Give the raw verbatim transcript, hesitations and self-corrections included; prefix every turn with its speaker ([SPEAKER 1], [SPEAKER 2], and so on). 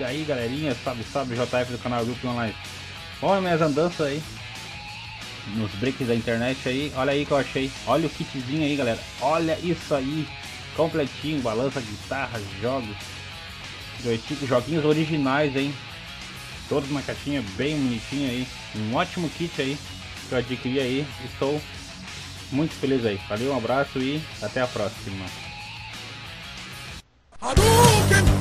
[SPEAKER 1] aí, galerinha, salve, salve, J F do canal Grupo Online. Olha minhas andanças aí nos breaks da internet aí, olha aí que eu achei. Olha o kitzinho aí, galera, olha isso aí, completinho, balança, guitarra, jogos, joguinhos originais, hein, todos na caixinha bem bonitinha aí, um ótimo kit aí que eu adquiri aí, estou muito feliz aí. Valeu, um abraço e até a próxima. Hadouken!